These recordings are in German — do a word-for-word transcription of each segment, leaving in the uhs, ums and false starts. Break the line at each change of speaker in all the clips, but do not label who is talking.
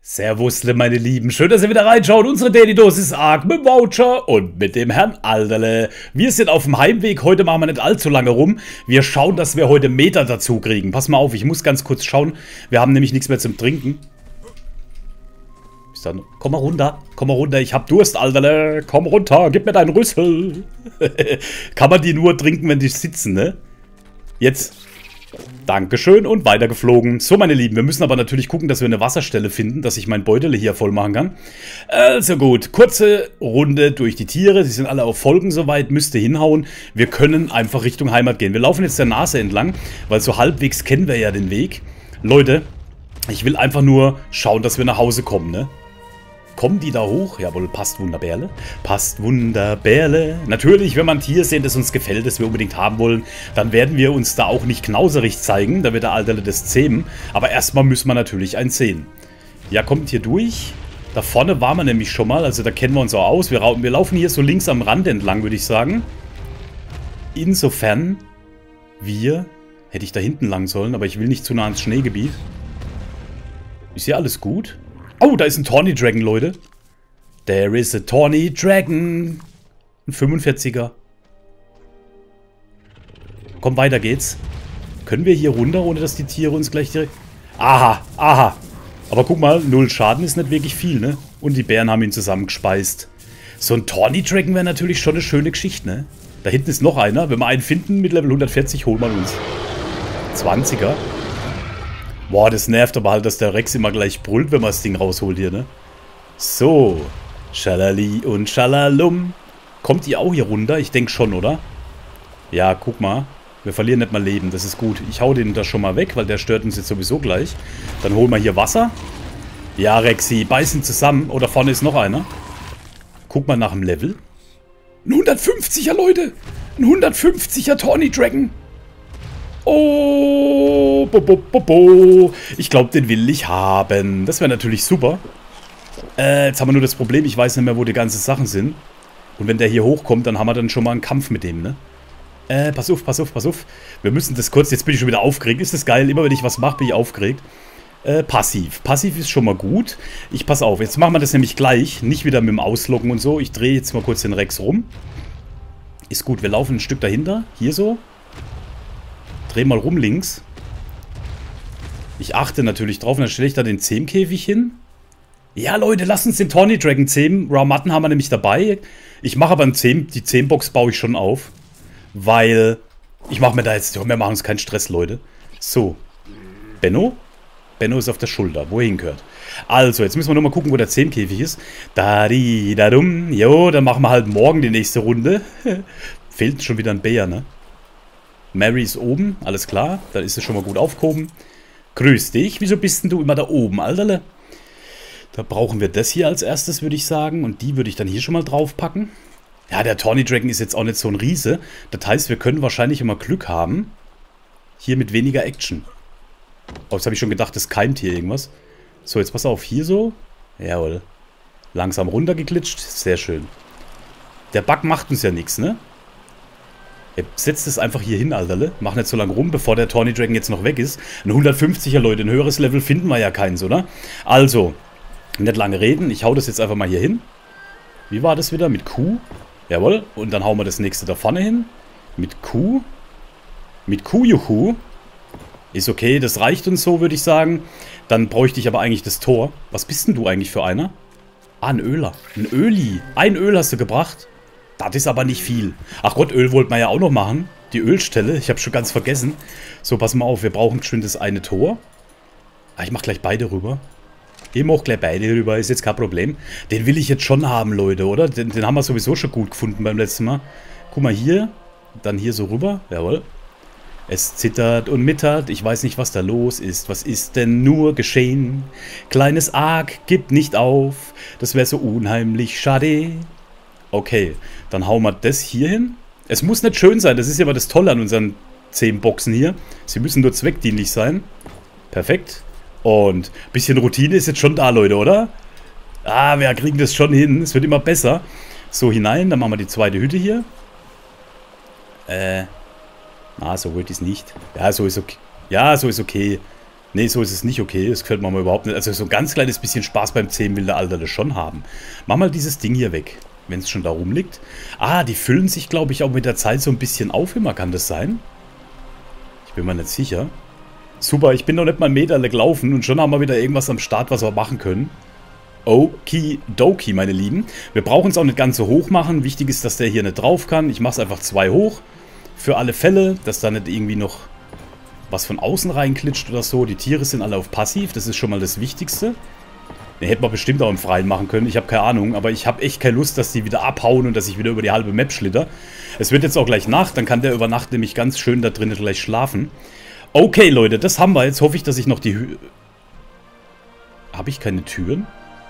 Servus, meine Lieben. Schön, dass ihr wieder reinschaut. Unsere Daily Dosis Ark mit Voucher und mit dem Herrn Alderle. Wir sind auf dem Heimweg. Heute machen wir nicht allzu lange rum. Wir schauen, dass wir heute Meter dazu kriegen. Pass mal auf, ich muss ganz kurz schauen. Wir haben nämlich nichts mehr zum Trinken. Dann, komm mal runter. Komm mal runter. Ich hab Durst, Alderle. Komm runter. Gib mir deinen Rüssel. Kann man die nur trinken, wenn die sitzen, ne? Jetzt. Dankeschön und weitergeflogen. So, meine Lieben, wir müssen aber natürlich gucken, dass wir eine Wasserstelle finden, dass ich mein Beutel hier voll machen kann. Also gut, kurze Runde durch die Tiere. Sie sind alle auf Folgen soweit, müsste hinhauen. Wir können einfach Richtung Heimat gehen. Wir laufen jetzt der Nase entlang, weil so halbwegs kennen wir ja den Weg. Leute, ich will einfach nur schauen, dass wir nach Hause kommen, ne? Kommen die da hoch? Jawohl, passt wunderbärle. Passt wunderbärle. Natürlich, wenn wir ein Tier sehen, das uns gefällt, das wir unbedingt haben wollen, dann werden wir uns da auch nicht knauserig zeigen. Da wird der Alterle das zähmen. Aber erstmal müssen wir natürlich eins sehen. Ja, kommt hier durch. Da vorne waren wir nämlich schon mal. Also da kennen wir uns auch aus. Wir, wir laufen hier so links am Rand entlang, würde ich sagen. Insofern wir... Hätte ich da hinten lang sollen, aber ich will nicht zu nah ins Schneegebiet. Ist hier alles gut? Oh, da ist ein Tawny Dragon, Leute. There is a Tawny Dragon. Ein fünfundvierziger. Komm, weiter geht's. Können wir hier runter, ohne dass die Tiere uns gleich direkt... Aha, aha. Aber guck mal, null Schaden ist nicht wirklich viel, ne? Und die Bären haben ihn zusammengespeist. So ein Tawny Dragon wäre natürlich schon eine schöne Geschichte, ne? Da hinten ist noch einer. Wenn wir einen finden mit Level hundertvierzig, holen wir uns. zwanziger. Boah, das nervt aber halt, dass der Rex immer gleich brüllt, wenn man das Ding rausholt hier, ne? So. Schalali und Schalalum. Kommt ihr auch hier runter? Ich denke schon, oder? Ja, guck mal. Wir verlieren nicht mal Leben, das ist gut. Ich hau den da schon mal weg, weil der stört uns jetzt sowieso gleich. Dann holen wir hier Wasser. Ja, Rexy, beißen zusammen. Oh, da vorne ist noch einer. Guck mal nach dem Level. Ein hundertfünfziger, Leute. Ein hundertfünfziger Tawny Dragon. Oh, bo, bo, bo, bo. Ich glaube, den will ich haben. Das wäre natürlich super. Äh, jetzt haben wir nur das Problem, ich weiß nicht mehr, wo die ganzen Sachen sind. Und wenn der hier hochkommt, dann haben wir dann schon mal einen Kampf mit dem, ne? Äh, pass auf, pass auf, pass auf. Wir müssen das kurz, jetzt bin ich schon wieder aufgeregt. Ist das geil? Immer wenn ich was mache, bin ich aufgeregt. Äh, passiv. Passiv ist schon mal gut. Ich pass auf, jetzt machen wir das nämlich gleich. Nicht wieder mit dem Ausloggen und so. Ich drehe jetzt mal kurz den Rex rum. Ist gut, wir laufen ein Stück dahinter. Hier so. Dreh mal rum links. Ich achte natürlich drauf. Und dann stelle ich da den Zähmkäfig hin. Ja, Leute, lasst uns den Tawny Dragon zähmen. Raw Mutton haben wir nämlich dabei. Ich mache aber einen Zähm, die Zähmbox baue ich schon auf. Weil ich mache mir da jetzt... Wir machen uns keinen Stress, Leute. So. Benno? Benno ist auf der Schulter, wo er hingehört. Also, jetzt müssen wir nur mal gucken, wo der Zähmkäfig ist. Da, di, da, dum. Jo, dann machen wir halt morgen die nächste Runde. Fehlt schon wieder ein Bär, ne? Mary ist oben, alles klar. Dann ist es schon mal gut aufgehoben. Grüß dich. Wieso bist denn du immer da oben, Alterle? Da brauchen wir das hier als erstes, würde ich sagen. Und die würde ich dann hier schon mal draufpacken. Ja, der Tawny Dragon ist jetzt auch nicht so ein Riese. Das heißt, wir können wahrscheinlich immer Glück haben. Hier mit weniger Action. Oh, jetzt habe ich schon gedacht, das keimt hier irgendwas. So, jetzt pass auf. Hier so. Jawohl. Langsam runtergeglitscht. Sehr schön. Der Bug macht uns ja nichts, ne? Er setzt es einfach hier hin, Alterle. Mach nicht so lange rum, bevor der Tawny Dragon jetzt noch weg ist. Ein hundertfünfziger, Leute. Ein höheres Level finden wir ja keins, oder? Also, nicht lange reden. Ich hau das jetzt einfach mal hier hin. Wie war das wieder? Mit Q? Jawohl. Und dann hauen wir das nächste da vorne hin. Mit Q. Mit Q, juhu. Ist okay, das reicht uns so, würde ich sagen. Dann bräuchte ich aber eigentlich das Tor. Was bist denn du eigentlich für einer? Ah, ein Öler. Ein Öli. Ein Öl hast du gebracht. Das ist aber nicht viel. Ach Gott, Öl wollten wir ja auch noch machen. Die Ölstelle. Ich habe schon ganz vergessen. So, pass mal auf. Wir brauchen schon das eine Tor. Ah, ich mache gleich beide rüber. Ich mache gleich beide rüber. Ist jetzt kein Problem. Den will ich jetzt schon haben, Leute, oder? Den, den haben wir sowieso schon gut gefunden beim letzten Mal. Guck mal hier. Dann hier so rüber. Jawohl. Es zittert und mittert. Ich weiß nicht, was da los ist. Was ist denn nur geschehen? Kleines Ark, gib nicht auf. Das wäre so unheimlich schade. Okay, dann hauen wir das hier hin. Es muss nicht schön sein, das ist ja aber das Tolle an unseren zehn Boxen hier. Sie müssen nur zweckdienlich sein. Perfekt. Und ein bisschen Routine ist jetzt schon da, Leute, oder? Ah, wir kriegen das schon hin. Es wird immer besser. So, hinein, dann machen wir die zweite Hütte hier. Äh, na, so wollte ich es nicht. Ja, so ist okay. Ja, so ist okay. Nee, so ist es nicht okay. Das gefällt mir mal überhaupt nicht. Also so ein ganz kleines bisschen Spaß beim zehn will der Alter das schon haben. Mach mal dieses Ding hier weg, wenn es schon da rumliegt. Ah, die füllen sich, glaube ich, auch mit der Zeit so ein bisschen auf immer. Kann das sein? Ich bin mir nicht sicher. Super, ich bin noch nicht mal einen Meter gelaufen und schon haben wir wieder irgendwas am Start, was wir machen können. Okidoki, meine Lieben. Wir brauchen es auch nicht ganz so hoch machen. Wichtig ist, dass der hier nicht drauf kann. Ich mache es einfach zwei hoch. Für alle Fälle, dass da nicht irgendwie noch was von außen reinklitscht oder so. Die Tiere sind alle auf Passiv. Das ist schon mal das Wichtigste. Den hätten wir bestimmt auch im Freien machen können. Ich habe keine Ahnung. Aber ich habe echt keine Lust, dass die wieder abhauen und dass ich wieder über die halbe Map schlitter. Es wird jetzt auch gleich Nacht. Dann kann der über Nacht nämlich ganz schön da drinnen gleich schlafen. Okay, Leute. Das haben wir. Jetzt hoffe ich, dass ich noch die... Hü habe ich keine Türen?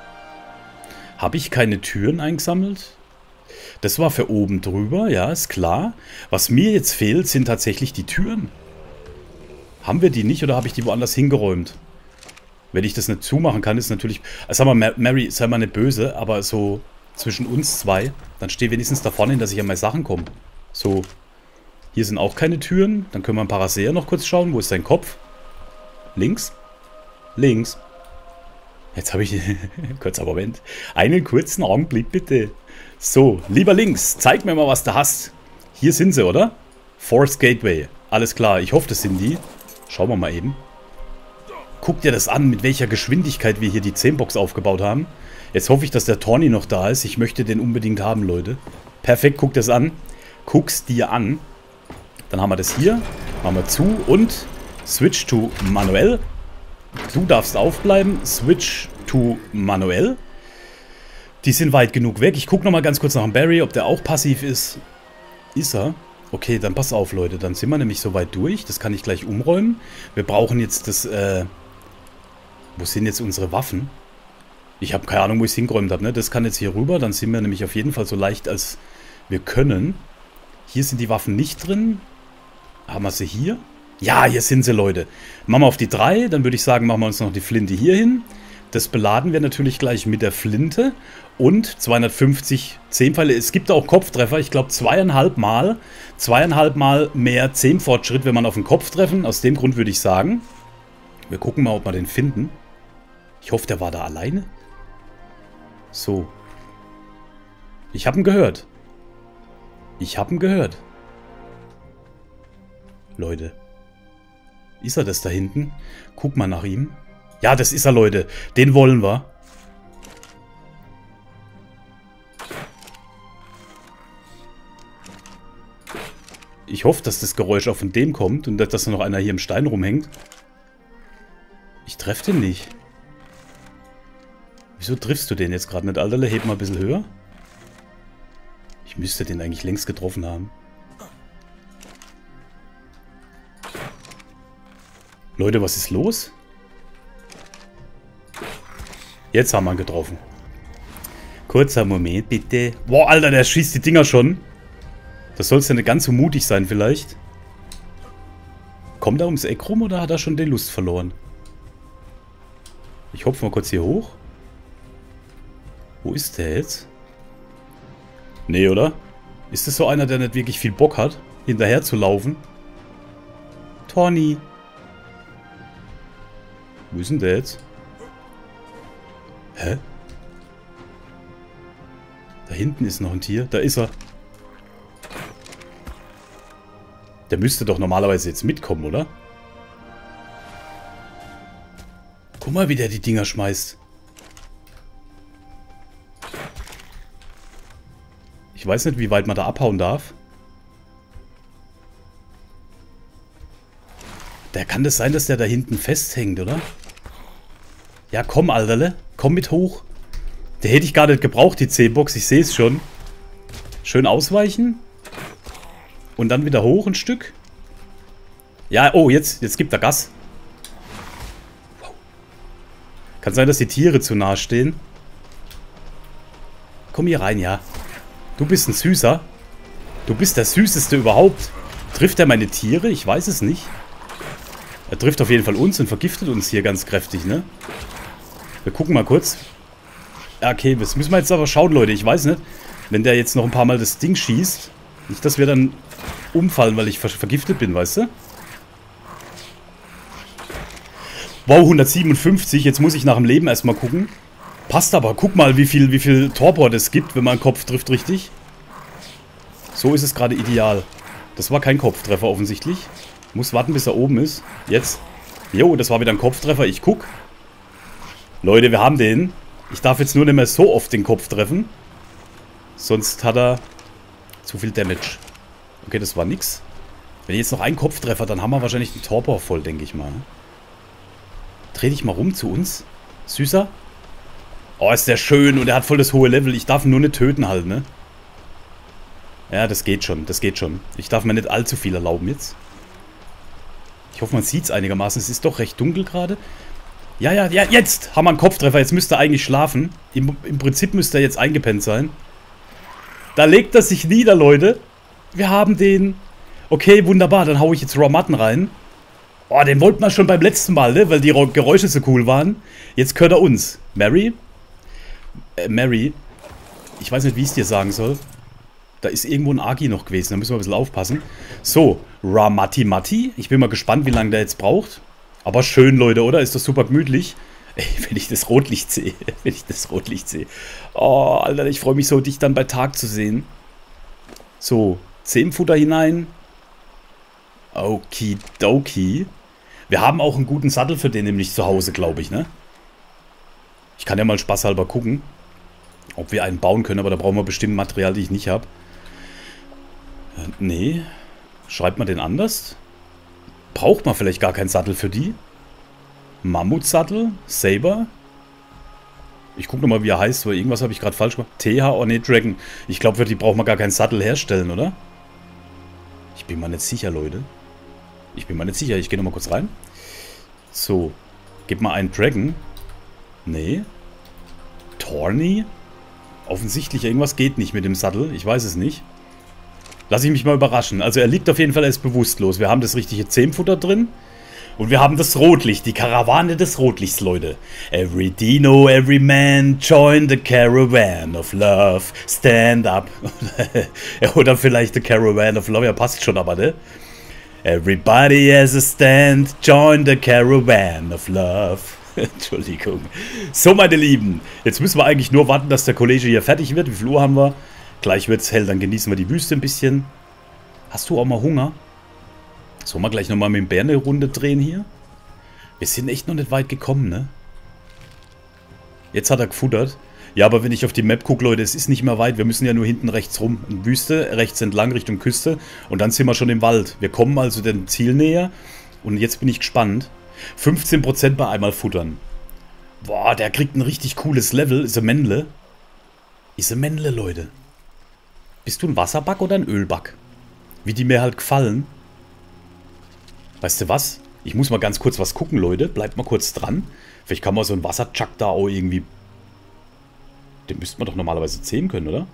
Habe ich keine Türen eingesammelt? Das war für oben drüber. Ja, ist klar. Was mir jetzt fehlt, sind tatsächlich die Türen. Haben wir die nicht oder habe ich die woanders hingeräumt? Wenn ich das nicht zumachen kann, ist natürlich... Sag mal, Mary, sei mal nicht böse, aber so zwischen uns zwei, dann steh wenigstens da vorne hin, dass ich an meine Sachen komme. So, hier sind auch keine Türen. Dann können wir ein Parasea noch kurz schauen. Wo ist sein Kopf? Links? Links. Jetzt habe ich... Kurzer Moment. Einen kurzen Augenblick, bitte. So, lieber Links, zeig mir mal, was du hast. Hier sind sie, oder? Force Gateway. Alles klar, ich hoffe, das sind die. Schauen wir mal eben. Guck dir das an, mit welcher Geschwindigkeit wir hier die zehn-Box aufgebaut haben. Jetzt hoffe ich, dass der Tawny noch da ist. Ich möchte den unbedingt haben, Leute. Perfekt, guck das an. Guck's dir an. Dann haben wir das hier. Machen wir zu und Switch to manuell. Du darfst aufbleiben. Switch to manuell. Die sind weit genug weg. Ich gucke nochmal ganz kurz nach dem Barry, ob der auch passiv ist. Ist er? Okay, dann pass auf, Leute. Dann sind wir nämlich soweit durch. Das kann ich gleich umräumen. Wir brauchen jetzt das... Äh wo sind jetzt unsere Waffen? Ich habe keine Ahnung, wo ich es hingeräumt habe. Ne? Das kann jetzt hier rüber. Dann sind wir nämlich auf jeden Fall so leicht, als wir können. Hier sind die Waffen nicht drin. Haben wir sie hier? Ja, hier sind sie, Leute. Machen wir auf die drei. Dann würde ich sagen, machen wir uns noch die Flinte hier hin. Das beladen wir natürlich gleich mit der Flinte. Und zweihundertfünfzig zehn-Pfeile. Es gibt auch Kopftreffer. Ich glaube zweieinhalb Mal. Zweieinhalb Mal mehr zehn-Fortschritt, wenn man auf den Kopf treffen. Aus dem Grund würde ich sagen. Wir gucken mal, ob wir den finden. Ich hoffe, der war da alleine. So. Ich habe ihn gehört. Ich habe ihn gehört. Leute. Ist er das da hinten? Guck mal nach ihm. Ja, das ist er, Leute. Den wollen wir. Ich hoffe, dass das Geräusch auch von dem kommt und dass da noch einer hier im Stein rumhängt. Ich treffe den nicht. Wieso triffst du den jetzt gerade nicht, Alter? Heb mal ein bisschen höher. Ich müsste den eigentlich längst getroffen haben. Leute, was ist los? Jetzt haben wir ihn getroffen. Kurzer Moment, bitte. Boah, Alter, der schießt die Dinger schon. Das soll ja nicht ganz so mutig sein, vielleicht. Kommt er ums Eck rum oder hat er schon die Lust verloren? Ich hopfe mal kurz hier hoch. Wo ist der jetzt? Nee, oder? Ist das so einer, der nicht wirklich viel Bock hat, hinterher zu laufen? Tawny. Wo ist denn der jetzt? Hä? Da hinten ist noch ein Tier. Da ist er. Der müsste doch normalerweise jetzt mitkommen, oder? Guck mal, wie der die Dinger schmeißt. Ich weiß nicht, wie weit man da abhauen darf. Der kann das sein, dass der da hinten festhängt, oder? Ja, komm, Alterle. Komm mit hoch. Der hätte ich gar nicht gebraucht, die C-Box. Ich sehe es schon. Schön ausweichen. Und dann wieder hoch ein Stück. Ja, oh, jetzt, jetzt gibt er Gas. Wow. Kann sein, dass die Tiere zu nah stehen. Komm hier rein, ja. Du bist ein Süßer. Du bist der Süßeste überhaupt. Trifft er meine Tiere? Ich weiß es nicht. Er trifft auf jeden Fall uns und vergiftet uns hier ganz kräftig, ne? Wir gucken mal kurz. Ja, okay, das müssen wir jetzt aber schauen, Leute. Ich weiß nicht, wenn der jetzt noch ein paar Mal das Ding schießt. Nicht, dass wir dann umfallen, weil ich ver vergiftet bin, weißt du? Wow, hundertsiebenundfünfzig. Jetzt muss ich nach dem Leben erstmal gucken. Passt aber. Guck mal, wie viel, wie viel Torpor das gibt, wenn man einen Kopf trifft, richtig? So ist es gerade ideal. Das war kein Kopftreffer offensichtlich. Muss warten, bis er oben ist. Jetzt. Jo, das war wieder ein Kopftreffer. Ich guck. Leute, wir haben den. Ich darf jetzt nur nicht mehr so oft den Kopf treffen. Sonst hat er zu viel Damage. Okay, das war nix. Wenn ich jetzt noch einen Kopf treffe, dann haben wir wahrscheinlich den Torpor voll, denke ich mal. Dreh dich mal rum zu uns. Süßer. Oh, ist der schön und er hat voll das hohe Level. Ich darf ihn nur nicht töten halt, ne? Ja, das geht schon, das geht schon. Ich darf mir nicht allzu viel erlauben jetzt. Ich hoffe, man sieht es einigermaßen. Es ist doch recht dunkel gerade. Ja, ja, ja, jetzt haben wir einen Kopftreffer. Jetzt müsste er eigentlich schlafen. Im, im Prinzip müsste er jetzt eingepennt sein. Da legt er sich nieder, Leute. Wir haben den. Okay, wunderbar. Dann haue ich jetzt Raw Mutton rein. Oh, den wollten wir schon beim letzten Mal, ne? Weil die Geräusche so cool waren. Jetzt gehört er uns. Mary? Äh, Mary. Ich weiß nicht, wie ich es dir sagen soll. Da ist irgendwo ein Agi noch gewesen. Da müssen wir ein bisschen aufpassen. So, Ramati Mati. Ich bin mal gespannt, wie lange der jetzt braucht. Aber schön, Leute, oder? Ist das super gemütlich? Ey, wenn ich das Rotlicht sehe. Wenn ich das Rotlicht sehe. Oh, Alter, ich freue mich so, dich dann bei Tag zu sehen. So, Zehmfutter hinein. Okidoki. Wir haben auch einen guten Sattel für den nämlich zu Hause, glaube ich, ne? Ich kann ja mal spaßhalber gucken, ob wir einen bauen können, aber da brauchen wir bestimmt Material, die ich nicht habe. Äh, nee. Schreibt man den anders? Braucht man vielleicht gar keinen Sattel für die? Mammutsattel? Saber? Ich gucke nochmal, wie er heißt, weil irgendwas habe ich gerade falsch gemacht. T H, oh ne, Dragon. Ich glaube, für die braucht man gar keinen Sattel herstellen, oder? Ich bin mal nicht sicher, Leute. Ich bin mal nicht sicher. Ich gehe nochmal kurz rein. So. Gib mal einen Dragon. Nee. Torny? Offensichtlich, irgendwas geht nicht mit dem Sattel. Ich weiß es nicht. Lass ich mich mal überraschen. Also er liegt auf jeden Fall, er ist bewusstlos. Wir haben das richtige Zehmfutter drin. Und wir haben das Rotlicht, die Karawane des Rotlichts, Leute. Every Dino, every man, join the caravan of love, stand up. Oder vielleicht the caravan of love, ja passt schon aber, ne? Everybody has a stand, join the caravan of love. Entschuldigung. So, meine Lieben, jetzt müssen wir eigentlich nur warten, dass der Kollege hier fertig wird. Wie viel Uhr haben wir? Gleich wird es hell, dann genießen wir die Wüste ein bisschen. Hast du auch mal Hunger? Sollen wir gleich nochmal mit dem Bär eine Runde drehen hier? Wir sind echt noch nicht weit gekommen, ne? Jetzt hat er gefuttert. Ja, aber wenn ich auf die Map gucke, Leute, es ist nicht mehr weit. Wir müssen ja nur hinten rechts rum. In Wüste, rechts entlang Richtung Küste. Und dann sind wir schon im Wald. Wir kommen also dem Ziel näher. Und jetzt bin ich gespannt. fünfzehn Prozent bei einmal futtern. Boah, der kriegt ein richtig cooles Level. Ist ein Männle. Ist ein Männle, Leute. Bist du ein Wasserback oder ein Ölback? Wie die mir halt gefallen. Weißt du was? Ich muss mal ganz kurz was gucken, Leute. Bleibt mal kurz dran. Vielleicht kann man so einen Wasserchuck da auch irgendwie... Den müsste man doch normalerweise zähmen können, oder?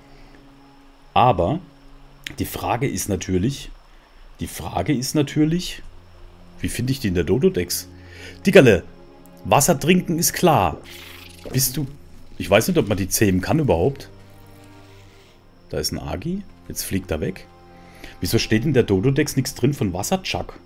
Aber die Frage ist natürlich... Die Frage ist natürlich... Wie finde ich die in der Dododex? Dickerle, Wasser trinken ist klar. Bist du... Ich weiß nicht, ob man die zähmen kann überhaupt. Da ist ein Agi. Jetzt fliegt er weg. Wieso steht in der Dododex nichts drin von Wasserchuck?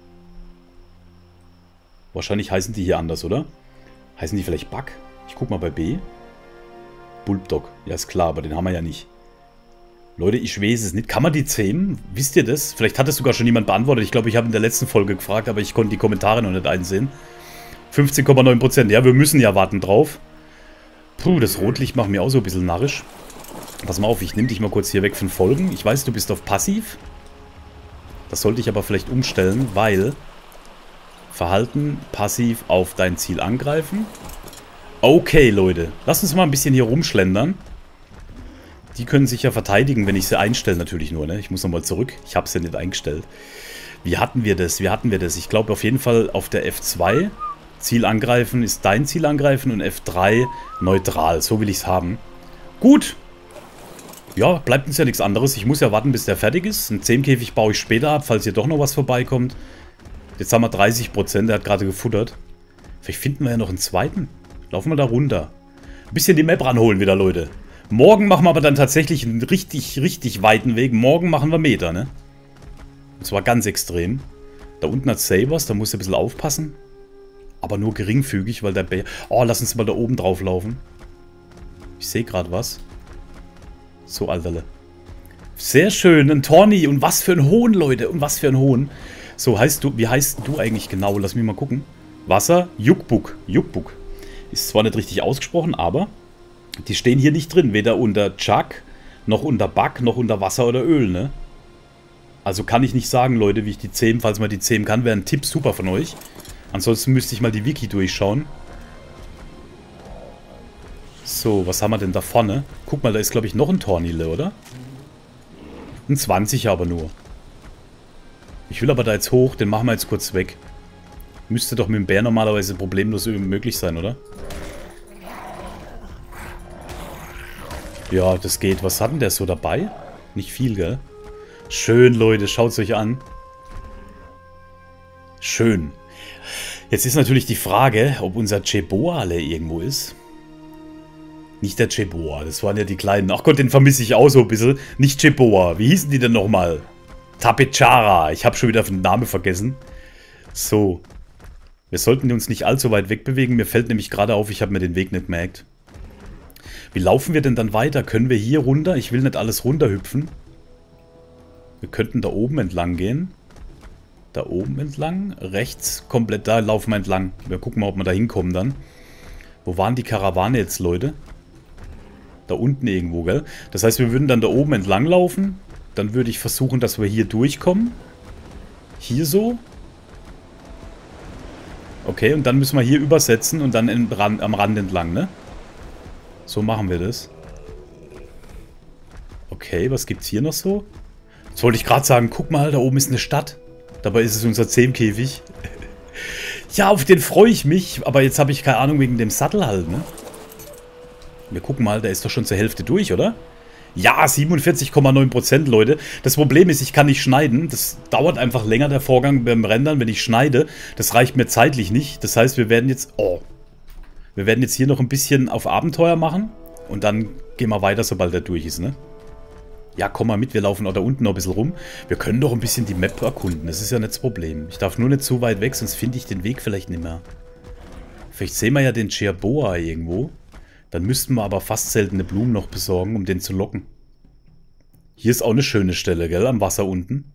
Wahrscheinlich heißen die hier anders, oder? Heißen die vielleicht Bug? Ich guck mal bei B. Bulldog. Ja, ist klar, aber den haben wir ja nicht. Leute, ich weiß es nicht. Kann man die zähmen? Wisst ihr das? Vielleicht hat es sogar schon jemand beantwortet. Ich glaube, ich habe in der letzten Folge gefragt, aber ich konnte die Kommentare noch nicht einsehen. fünfzehn Komma neun Prozent. Ja, wir müssen ja warten drauf. Puh, das Rotlicht macht mir auch so ein bisschen narrisch. Pass mal auf, ich nehme dich mal kurz hier weg von Folgen. Ich weiß, du bist auf Passiv. Das sollte ich aber vielleicht umstellen, weil... Verhalten, passiv auf dein Ziel angreifen. Okay, Leute. Lass uns mal ein bisschen hier rumschlendern. Die können sich ja verteidigen, wenn ich sie einstelle natürlich nur, ne? Ich muss nochmal zurück. Ich habe sie nicht eingestellt. Wie hatten wir das? Wie hatten wir das? Ich glaube auf jeden Fall auf der F zwei. Ziel angreifen ist dein Ziel angreifen und F drei neutral. So will ich es haben. Gut. Ja, bleibt uns ja nichts anderes. Ich muss ja warten, bis der fertig ist. Einen Zehmkäfig baue ich später ab, falls hier doch noch was vorbeikommt. Jetzt haben wir dreißig Prozent, der hat gerade gefuttert. Vielleicht finden wir ja noch einen zweiten. Laufen wir da runter. Ein bisschen die Map ranholen wieder, Leute. Morgen machen wir aber dann tatsächlich einen richtig, richtig weiten Weg. Morgen machen wir Meter, ne? Und zwar ganz extrem. Da unten hat Sabers, da muss er ein bisschen aufpassen. Aber nur geringfügig, weil der Bär... Oh, lass uns mal da oben drauf laufen. Ich sehe gerade was. So, Alterle. Sehr schön, ein Tawny. Und was für ein Hohn, Leute. Und was für ein Hohn. So, heißt du... Wie heißt du eigentlich genau? Lass mich mal gucken. Wasser, Yukbuk. Yukbuk. Ist zwar nicht richtig ausgesprochen, aber... Die stehen hier nicht drin. Weder unter Chak, noch unter Bug, noch unter Wasser oder Öl, ne? Also kann ich nicht sagen, Leute, wie ich die zähmen. Falls man die zähmen kann, wäre ein Tipp super von euch. Ansonsten müsste ich mal die Wiki durchschauen. So, was haben wir denn da vorne? Guck mal, da ist, glaube ich, noch ein Tornile, oder? Ein zwanziger aber nur. Ich will aber da jetzt hoch, den machen wir jetzt kurz weg. Müsste doch mit dem Bär normalerweise problemlos möglich sein, oder? Ja, das geht. Was hat denn der so dabei? Nicht viel, gell? Schön, Leute. Schaut es euch an. Schön. Jetzt ist natürlich die Frage, ob unser Cheboale irgendwo ist. Nicht der Cheboa. Das waren ja die kleinen. Ach Gott, den vermisse ich auch so ein bisschen. Nicht Cheboa. Wie hießen die denn nochmal? Tapechara. Ich habe schon wieder den Namen vergessen. So. Wir sollten uns nicht allzu weit wegbewegen. Mir fällt nämlich gerade auf, ich habe mir den Weg nicht gemerkt. Wie laufen wir denn dann weiter? Können wir hier runter? Ich will nicht alles runterhüpfen. Wir könnten da oben entlang gehen. Da oben entlang. Rechts komplett, da laufen wir entlang. Wir gucken mal, ob wir da hinkommen dann. Wo waren die Karawane jetzt, Leute? Da unten irgendwo, gell? Das heißt, wir würden dann da oben entlang laufen. Dann würde ich versuchen, dass wir hier durchkommen. Hier so. Okay, und dann müssen wir hier übersetzen und dann im Rand, am Rand entlang, ne? So machen wir das. Okay, was gibt's hier noch so? Jetzt wollte ich gerade sagen, guck mal, da oben ist eine Stadt. Dabei ist es unser Zähmkäfig. Ja, auf den freue ich mich. Aber jetzt habe ich keine Ahnung wegen dem Sattel halt, ne? Wir gucken mal, der ist doch schon zur Hälfte durch, oder? Ja, siebenundvierzig Komma neun Prozent, Leute. Das Problem ist, ich kann nicht schneiden. Das dauert einfach länger, der Vorgang beim Rendern, wenn ich schneide. Das reicht mir zeitlich nicht. Das heißt, wir werden jetzt... Oh. Wir werden jetzt hier noch ein bisschen auf Abenteuer machen. Und dann gehen wir weiter, sobald er durch ist, ne? Ja, komm mal mit, wir laufen auch da unten noch ein bisschen rum. Wir können doch ein bisschen die Map erkunden, das ist ja nicht das Problem. Ich darf nur nicht zu weit weg, sonst finde ich den Weg vielleicht nicht mehr. Vielleicht sehen wir ja den Cheboa irgendwo. Dann müssten wir aber fast seltene Blumen noch besorgen, um den zu locken. Hier ist auch eine schöne Stelle, gell, am Wasser unten.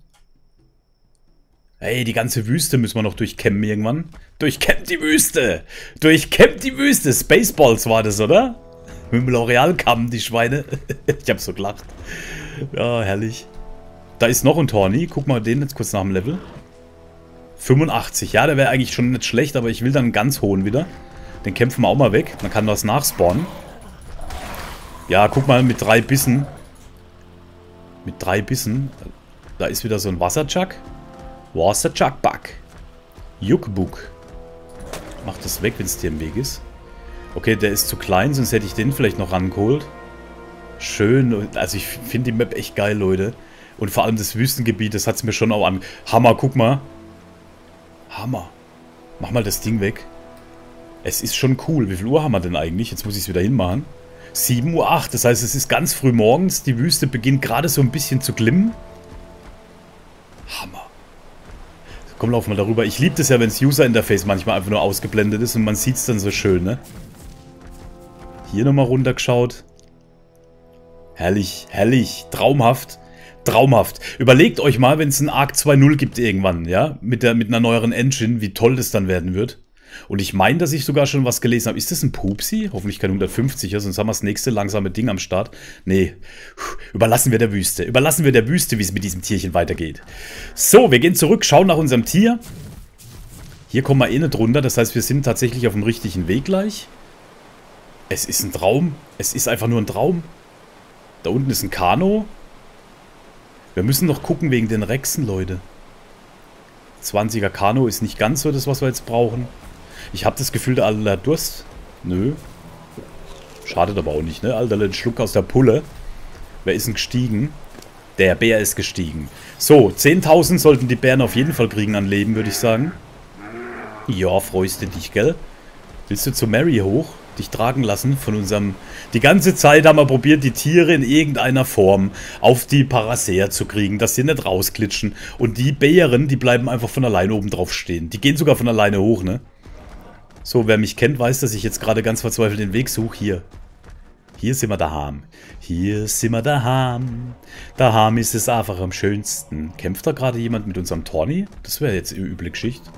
Hey, die ganze Wüste müssen wir noch durchkämmen irgendwann. Durchkämmt die Wüste! Durchkämmt die Wüste! Spaceballs war das, oder? Mit dem L'Oreal-Kamm, die Schweine. Ich hab so gelacht. Ja, herrlich. Da ist noch ein Tawny. Guck mal den jetzt kurz nach dem Level. fünfundachtzig. Ja, der wäre eigentlich schon nicht schlecht, aber ich will dann einen ganz hohen wieder. Den kämpfen wir auch mal weg. Dann kann das nachspawnen. Ja, guck mal, mit drei Bissen. Mit drei Bissen. Da ist wieder so ein Wasserchuck. Wasserchuck-Bug. Yukbuk. Mach das weg, wenn es dir im Weg ist. Okay, der ist zu klein, sonst hätte ich den vielleicht noch rangeholt. Schön. Also ich finde die Map echt geil, Leute. Und vor allem das Wüstengebiet, das hat es mir schon auch an. Hammer, guck mal. Hammer. Mach mal das Ding weg. Es ist schon cool. Wie viel Uhr haben wir denn eigentlich? Jetzt muss ich es wieder hinmachen. sieben Uhr acht. Das heißt, es ist ganz früh morgens. Die Wüste beginnt gerade so ein bisschen zu glimmen. Hammer. Komm, lauf mal darüber. Ich liebe das ja, wenn das User-Interface manchmal einfach nur ausgeblendet ist und man sieht es dann so schön, ne? Hier nochmal runtergeschaut. Herrlich, herrlich. Traumhaft. Traumhaft. Überlegt euch mal, wenn es ein Ark zwei Punkt null gibt irgendwann, ja? Mit, der, mit einer neueren Engine, wie toll das dann werden wird. Und ich meine, dass ich sogar schon was gelesen habe. Ist das ein Pupsi? Hoffentlich kein hundertfünfziger, sonst haben wir das nächste langsame Ding am Start. Nee, überlassen wir der Wüste. Überlassen wir der Wüste, wie es mit diesem Tierchen weitergeht. So, wir gehen zurück, schauen nach unserem Tier. Hier kommen wir eh nicht runter, das heißt, wir sind tatsächlich auf dem richtigen Weg gleich. Es ist ein Traum. Es ist einfach nur ein Traum. Da unten ist ein Kano. Wir müssen noch gucken wegen den Rexen, Leute. zwanziger Kano ist nicht ganz so das, was wir jetzt brauchen. Ich habe das Gefühl, der Alter hat Durst. Nö. Schadet aber auch nicht, ne? Alter, ein Schluck aus der Pulle. Wer ist denn gestiegen? Der Bär ist gestiegen. So, zehntausend sollten die Bären auf jeden Fall kriegen an Leben, würde ich sagen. Ja, freust du dich, gell? Willst du zu Mary hoch? Dich tragen lassen von unserem... Die ganze Zeit haben wir probiert, die Tiere in irgendeiner Form auf die Parasea zu kriegen, dass sie nicht rausglitschen. Und die Bären, die bleiben einfach von alleine oben drauf stehen. Die gehen sogar von alleine hoch, ne? So, wer mich kennt, weiß, dass ich jetzt gerade ganz verzweifelt den Weg suche. Hier. Hier sind wir daheim. Hier sind wir daheim. Daheim ist es einfach am schönsten. Kämpft da gerade jemand mit unserem Torni? Das wäre jetzt eine üble Geschichte.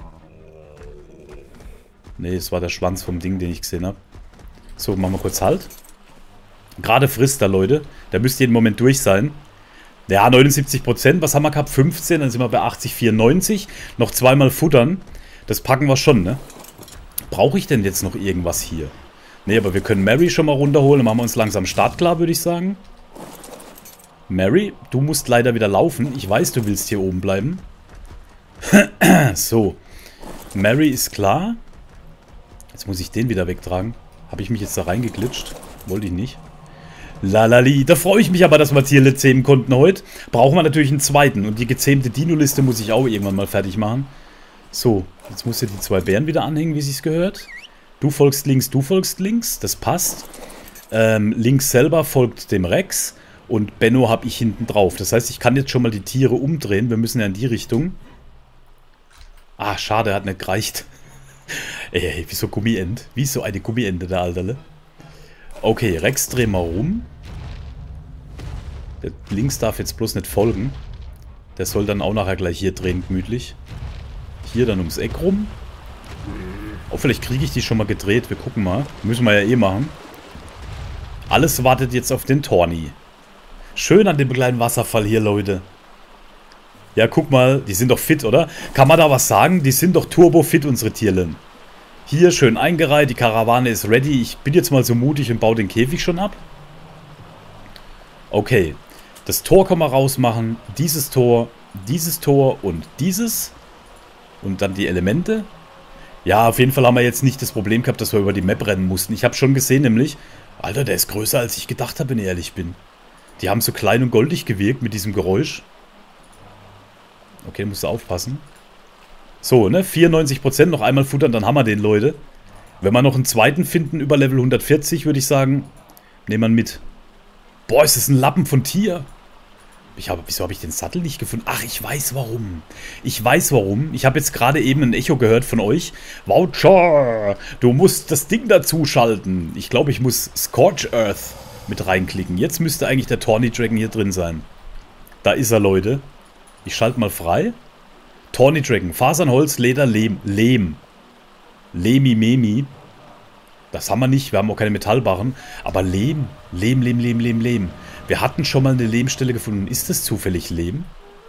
Ne, das war der Schwanz vom Ding, den ich gesehen habe. So, machen wir kurz Halt. Gerade frisst er, Leute. Der müsste jeden Moment durch sein. Ja, neunundsiebzig Prozent. Was haben wir gehabt? fünfzehn. Dann sind wir bei achtzig, vierundneunzig. Noch zweimal futtern. Das packen wir schon, ne? Brauche ich denn jetzt noch irgendwas hier? Ne, aber wir können Mary schon mal runterholen. Dann machen wir uns langsam startklar, würde ich sagen. Mary, du musst leider wieder laufen. Ich weiß, du willst hier oben bleiben. So. Mary ist klar. Jetzt muss ich den wieder wegtragen. Habe ich mich jetzt da reingeglitscht? Wollte ich nicht. Lalali. Da freue ich mich aber, dass wir das hier zähmen konnten heute. Brauchen wir natürlich einen zweiten. Und die gezähmte Dino-Liste muss ich auch irgendwann mal fertig machen. So. Jetzt musst du die zwei Bären wieder anhängen, wie sich's gehört. Du folgst links, du folgst links. Das passt. Ähm, links selber folgt dem Rex. Und Benno habe ich hinten drauf. Das heißt, ich kann jetzt schon mal die Tiere umdrehen. Wir müssen ja in die Richtung. Ah, schade, hat nicht gereicht. Ey, wie so Gummiend. Wie so eine Gummiende da, Alterle. Okay, Rex, dreh mal rum. Der links darf jetzt bloß nicht folgen. Der soll dann auch nachher gleich hier drehen, gemütlich. Hier dann ums Eck rum. Oh, vielleicht kriege ich die schon mal gedreht. Wir gucken mal. Müssen wir ja eh machen. Alles wartet jetzt auf den Torni. Schön an dem kleinen Wasserfall hier, Leute. Ja, guck mal. Die sind doch fit, oder? Kann man da was sagen? Die sind doch turbo fit, unsere Tierlen. Hier schön eingereiht. Die Karawane ist ready. Ich bin jetzt mal so mutig und baue den Käfig schon ab. Okay. Das Tor kann man rausmachen. Dieses Tor, dieses Tor und dieses. Und dann die Elemente. Ja, auf jeden Fall haben wir jetzt nicht das Problem gehabt, dass wir über die Map rennen mussten. Ich habe schon gesehen, nämlich... Alter, der ist größer, als ich gedacht habe, wenn ich ehrlich bin. Die haben so klein und goldig gewirkt mit diesem Geräusch. Okay, musst du aufpassen. So, ne? vierundneunzig Prozent. Noch einmal futtern, dann haben wir den, Leute. Wenn wir noch einen zweiten finden über Level hundertvierzig, würde ich sagen, nehmen wir ihn mit. Boah, ist das ein Lappen von Tier. Ich habe, wieso habe ich den Sattel nicht gefunden? Ach, ich weiß warum. Ich weiß warum. Ich habe jetzt gerade eben ein Echo gehört von euch. Voucher, du musst das Ding dazu schalten. Ich glaube, ich muss Scorch Earth mit reinklicken. Jetzt müsste eigentlich der Tawny Dragon hier drin sein. Da ist er, Leute. Ich schalte mal frei. Tawny Dragon. Fasern, Holz, Leder, Lehm. Lehm. Lemi, Memi. Das haben wir nicht. Wir haben auch keine Metallbarren. Aber Lehm. Lehm, Lehm, Lehm, Lehm, Lehm. Wir hatten schon mal eine Lehmstelle gefunden. Ist das zufällig Lehm?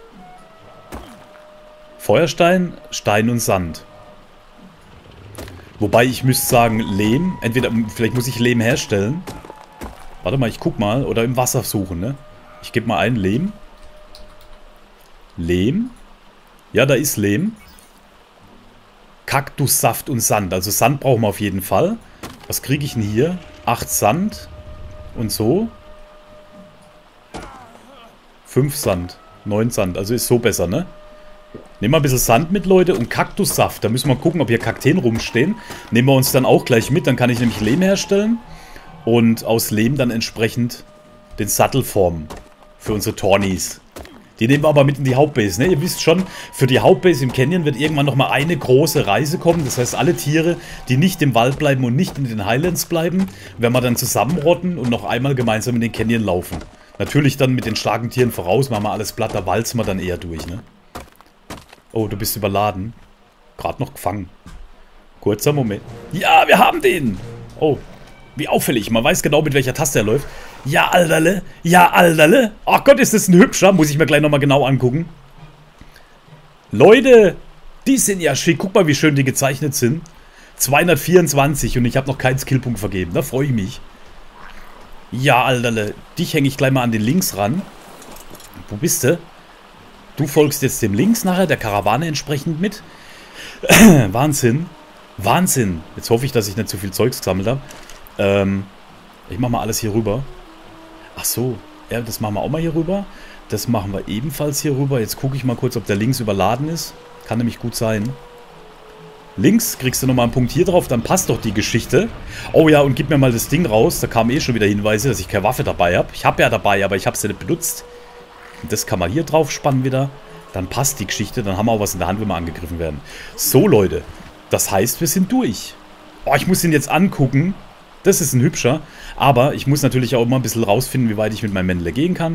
Feuerstein, Stein und Sand. Wobei ich müsste sagen, Lehm. Entweder, vielleicht muss ich Lehm herstellen. Warte mal, ich guck mal. Oder im Wasser suchen, ne? Ich gebe mal ein Lehm. Lehm. Ja, da ist Lehm. Kaktussaft und Sand. Also Sand brauchen wir auf jeden Fall. Was kriege ich denn hier? acht Sand. Und so. fünf Sand. neun Sand. Also ist so besser, ne? Nehmen wir ein bisschen Sand mit, Leute. Und Kaktussaft. Da müssen wir gucken, ob hier Kakteen rumstehen. Nehmen wir uns dann auch gleich mit. Dann kann ich nämlich Lehm herstellen. Und aus Lehm dann entsprechend den Sattel formen. Für unsere Tawnies. Die nehmen wir aber mit in die Hauptbase, ne? Ihr wisst schon, für die Hauptbase im Canyon wird irgendwann nochmal eine große Reise kommen. Das heißt, alle Tiere, die nicht im Wald bleiben und nicht in den Highlands bleiben, werden wir dann zusammenrotten und noch einmal gemeinsam in den Canyon laufen. Natürlich dann mit den starken Tieren voraus, machen wir alles platt, da walzen wir dann eher durch, ne? Oh, du bist überladen. Gerade noch gefangen. Kurzer Moment. Ja, wir haben den! Oh, wie auffällig. Man weiß genau, mit welcher Taste er läuft. Ja, Alterle. Ja, Alterle. Ach Gott, ist das ein hübscher. Muss ich mir gleich nochmal genau angucken. Leute, die sind ja schick. Guck mal, wie schön die gezeichnet sind. zweihundertvierundzwanzig und ich habe noch keinen Skillpunkt vergeben. Da freue ich mich. Ja, Alterle. Dich hänge ich gleich mal an den Links ran. Wo bist du? Du folgst jetzt dem Links nachher, der Karawane entsprechend mit. Wahnsinn. Wahnsinn. Jetzt hoffe ich, dass ich nicht zu viel Zeugs gesammelt habe. Ähm, ich mache mal alles hier rüber. Ach so, ja, das machen wir auch mal hier rüber. Das machen wir ebenfalls hier rüber. Jetzt gucke ich mal kurz, ob der links überladen ist. Kann nämlich gut sein. Links kriegst du nochmal einen Punkt hier drauf, dann passt doch die Geschichte. Oh ja, und gib mir mal das Ding raus. Da kamen eh schon wieder Hinweise, dass ich keine Waffe dabei habe. Ich habe ja dabei, aber ich habe sie nicht benutzt. Und das kann man hier drauf spannen wieder. Dann passt die Geschichte. Dann haben wir auch was in der Hand, wenn wir angegriffen werden. So, Leute. Das heißt, wir sind durch. Oh, ich muss ihn jetzt angucken. Das ist ein hübscher. Aber ich muss natürlich auch immer ein bisschen rausfinden, wie weit ich mit meinem Männle gehen kann.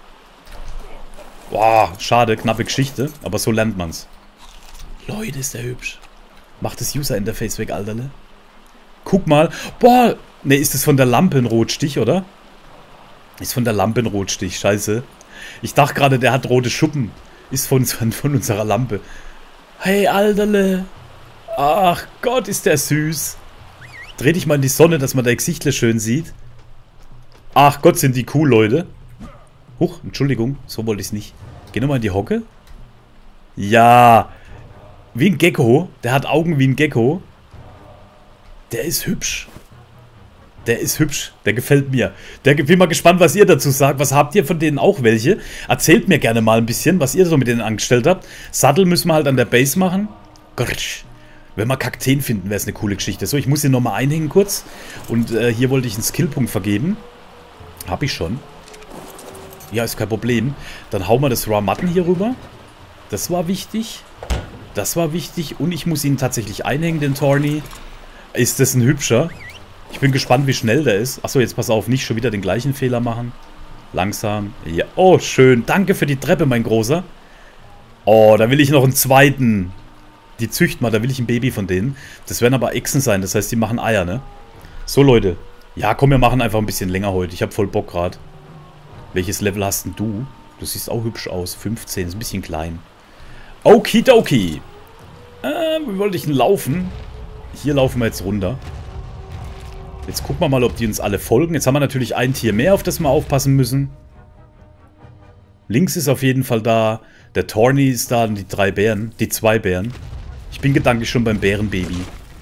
Boah, schade, knappe Geschichte. Aber so lernt man's. Leute, ist der hübsch. Macht das User-Interface weg, Alterle. Guck mal. Boah. Ne, ist das von der Lampe ein Rotstich, oder? Ist von der Lampe ein Rotstich. Scheiße. Ich dachte gerade, der hat rote Schuppen. Ist von, von unserer Lampe. Hey, Alterle. Ach Gott, ist der süß. Dreh dich mal in die Sonne, dass man dein Gesichtle schön sieht. Ach Gott, sind die cool, Leute. Huch, Entschuldigung, so wollte ich es nicht. Geh nochmal in die Hocke. Ja. Wie ein Gecko. Der hat Augen wie ein Gecko. Der ist hübsch. Der ist hübsch. Der gefällt mir. Der, bin mal gespannt, was ihr dazu sagt. Was habt ihr von denen auch welche? Erzählt mir gerne mal ein bisschen, was ihr so mit denen angestellt habt. Sattel müssen wir halt an der Base machen. Grrrsch. Wenn wir Kakteen finden, wäre es eine coole Geschichte. So, ich muss hier nochmal einhängen kurz. Und äh, hier wollte ich einen Skillpunkt vergeben. Hab ich schon. Ja, ist kein Problem. Dann hauen wir das Raw Mutton hier rüber. Das war wichtig. Das war wichtig. Und ich muss ihn tatsächlich einhängen, den Torny. Ist das ein hübscher? Ich bin gespannt, wie schnell der ist. Achso, jetzt pass auf, nicht schon wieder den gleichen Fehler machen. Langsam. Ja. Oh, schön. Danke für die Treppe, mein Großer. Oh, da will ich noch einen zweiten. Die züchten mal, da will ich ein Baby von denen. Das werden aber Echsen sein, das heißt, die machen Eier, ne? So, Leute. Ja, komm, wir machen einfach ein bisschen länger heute. Ich habe voll Bock gerade. Welches Level hast denn du? Du siehst auch hübsch aus. fünfzehn, ist ein bisschen klein. Okidoki. Äh, wie wollte ich denn laufen? Hier laufen wir jetzt runter. Jetzt gucken wir mal, ob die uns alle folgen. Jetzt haben wir natürlich ein Tier mehr, auf das wir aufpassen müssen. Links ist auf jeden Fall da. Der Torny ist da und die drei Bären. Die zwei Bären. Ich bin gedanklich schon beim Bärenbaby.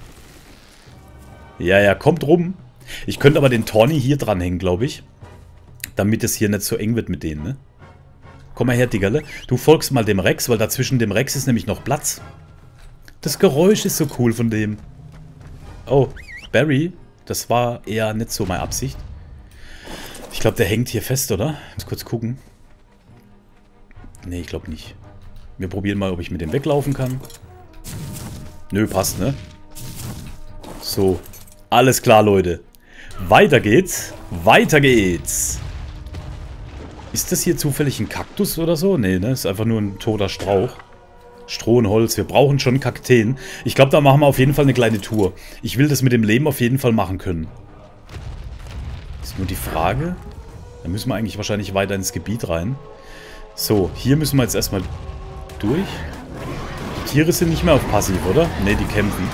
Ja, ja, kommt rum. Ich könnte aber den Torny hier dranhängen, glaube ich. Damit es hier nicht so eng wird mit denen, ne? Komm mal her, Diggerle. Du folgst mal dem Rex, weil dazwischen dem Rex ist nämlich noch Platz. Das Geräusch ist so cool von dem. Oh, Barry. Das war eher nicht so meine Absicht. Ich glaube, der hängt hier fest, oder? Ich muss kurz gucken. Nee, ich glaube nicht. Wir probieren mal, ob ich mit dem weglaufen kann. Nö, passt, ne? So. Alles klar, Leute. Weiter geht's. Weiter geht's. Ist das hier zufällig ein Kaktus oder so? Nee, ne? Ist einfach nur ein toter Strauch. Stroh und Holz. Wir brauchen schon Kakteen. Ich glaube, da machen wir auf jeden Fall eine kleine Tour. Ich will das mit dem Leben auf jeden Fall machen können. Ist nur die Frage. Da müssen wir eigentlich wahrscheinlich weiter ins Gebiet rein. So, hier müssen wir jetzt erstmal durch. Die Tiere sind nicht mehr auf Passiv, oder? Ne, die kämpfen.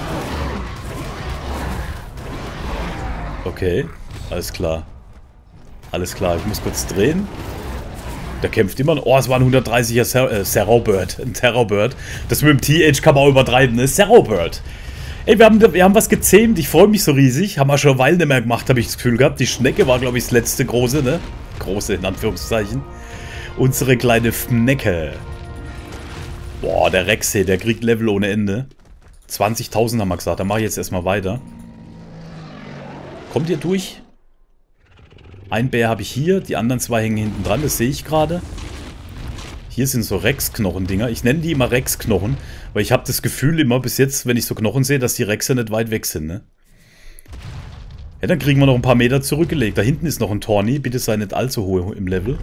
Okay, alles klar. Alles klar, ich muss kurz drehen. Der kämpft immer noch. Oh, es war ein hundertdreißiger Ser äh, Serrobird. Ein Terrorbird. Das mit dem T H kann man auch übertreiben, ne? Serrobird. Ey, wir haben, wir haben was gezähmt. Ich freue mich so riesig. Haben wir schon eine Weile nicht mehr gemacht, habe ich das Gefühl gehabt. Die Schnecke war, glaube ich, das letzte große, ne? Große, in Anführungszeichen. Unsere kleine Schnecke. Boah, der Rex hier, der kriegt Level ohne Ende. zwanzigtausend haben wir gesagt. Da mache ich jetzt erstmal weiter. Kommt ihr durch? Ein Bär habe ich hier, die anderen zwei hängen hinten dran, das sehe ich gerade. Hier sind so Rex-Knochen-Dinger. Ich nenne die immer Rex-Knochen, weil ich habe das Gefühl immer bis jetzt, wenn ich so Knochen sehe, dass die Rexe nicht weit weg sind, ne? Ja, dann kriegen wir noch ein paar Meter zurückgelegt. Da hinten ist noch ein Torny, bitte sei nicht allzu hoch im Level.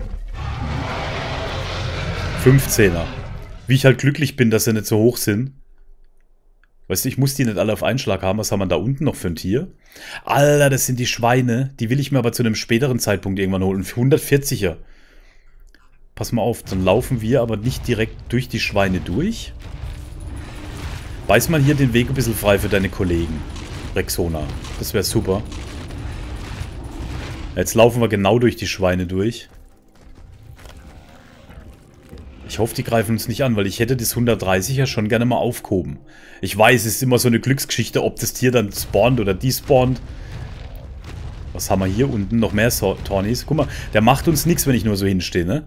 fünfzehner. Wie ich halt glücklich bin, dass sie nicht so hoch sind. Weißt du, ich muss die nicht alle auf einen Schlag haben. Was haben wir da unten noch für ein Tier? Alter, das sind die Schweine. Die will ich mir aber zu einem späteren Zeitpunkt irgendwann holen. hundertvierziger. Pass mal auf, dann laufen wir aber nicht direkt durch die Schweine durch. Beiß mal hier den Weg ein bisschen frei für deine Kollegen. Rexona. Das wäre super. Jetzt laufen wir genau durch die Schweine durch. Ich hoffe, die greifen uns nicht an, weil ich hätte das hundertdreißiger schon gerne mal aufgehoben. Ich weiß, es ist immer so eine Glücksgeschichte, ob das Tier dann spawnt oder despawnt. Was haben wir hier unten? Noch mehr Tornys. Guck mal, der macht uns nichts, wenn ich nur so hinstehe, ne?